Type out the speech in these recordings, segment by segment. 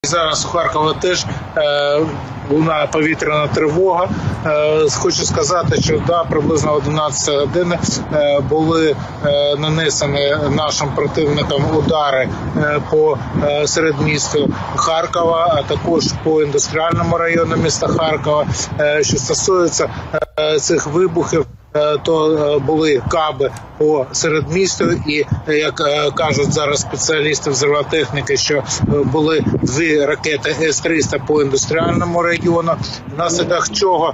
Зараз у Харкові теж лунає повітряна тривога. Хочу сказати, що приблизно 11 години були нанесені нашим противникам удари по середмістю Харкова, а також по індустріальному району міста Харкова. Що стосується цих вибухів, то були каби по середмістю і, як кажуть зараз спеціалісти взривотехніки, що були 2 ракети С-300 по індустріальному району, внаслідок чого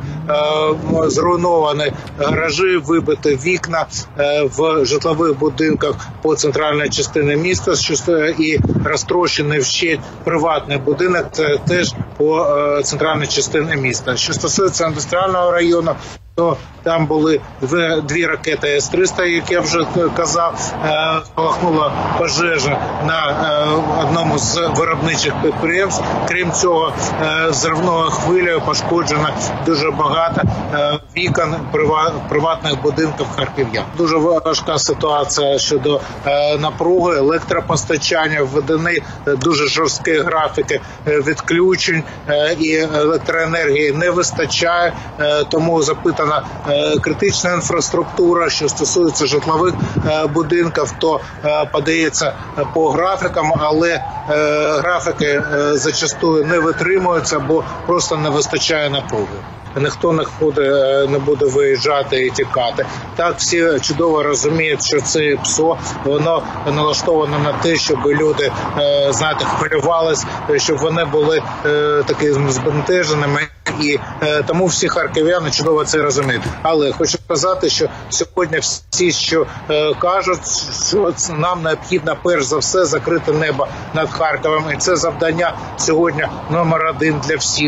зруйновані гаражі, вибиті вікна в житлових будинках по центральній частині міста і розтрощений вщент приватний будинок теж по центральній частині міста. Що стосується індустріального району, то там були 2 ракети С-300, як я вже казав, спалахнула пожежа на одному з виробничих підприємств. Крім цього, взривною хвилею пошкоджено дуже багато вікон приватних будинків харків'ян. Дуже важка ситуація щодо напруги, електропостачання, введені дуже жорсткі графіки відключень і електроенергії не вистачає, тому запитана критична інфраструктура. Що стосується житлових будинків, то подається по графікам, але графіки зачастую не витримуються, бо просто не вистачає напруги. Ніхто не буде виїжджати і тікати. Так, всі чудово розуміють, що це ПСО, воно налаштовано на те, щоб люди, хвилювалися, щоб вони були такими збентеженими. І тому всі харків'яни чудово це розуміють. Але хочу сказати, що сьогодні всі, що кажуть, що нам необхідно перш за все закрити небо над Харковом. І це завдання сьогодні номер 1 для всіх.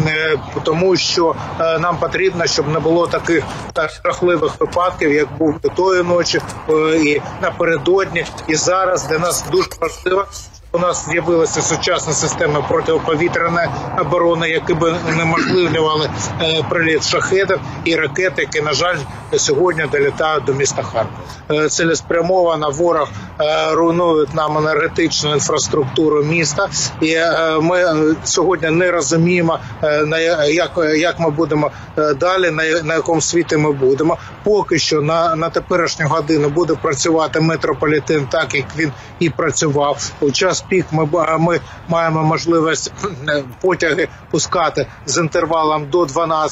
Тому що нам потрібно, щоб не було таких страхливих випадків, як був тої ночі і напередодні. І зараз для нас дуже важливо, у нас з'явилася сучасна система протиповітряної оборони, які б унеможливлювали приліт шахедів і ракет, які, на жаль, сьогодні долітають до міста Харкова. Цілеспрямовано ворог руйнує нам енергетичну інфраструктуру міста, і ми сьогодні не розуміємо, як ми будемо далі, на якому світі ми будемо. Поки що на теперішню годину буде працювати метрополітен так, як він і працював. У час пік ми маємо можливість потяги пускати з інтервалом до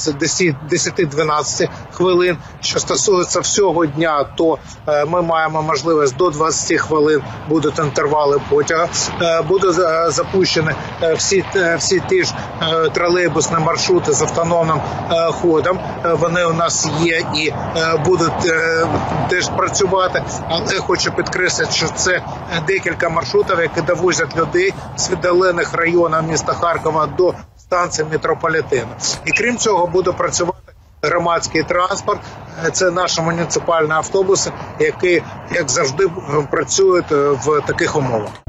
10-12 хвилин. Що стосується всього дня, то ми маємо можливість до 20 хвилин будуть інтервали потяга. Будуть запущені всі ті ж тролейбусні маршрути з автономним ходом. Вони у нас є і будуть теж працювати. Але хочу підкреслити, що це декілька маршрутів, які довозять людей з віддалених районів міста Харкова до станції метрополітену. І крім цього буде працювати громадський транспорт. Це наші муніципальні автобуси, які, як завжди, працюють в таких умовах.